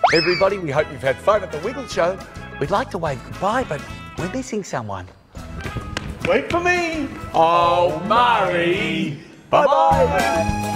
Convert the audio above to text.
Everybody, we hope you've had fun at the Wiggle Show. We'd like to wave goodbye, but we're missing someone. Wait for me. Oh, Murray. Bye-bye.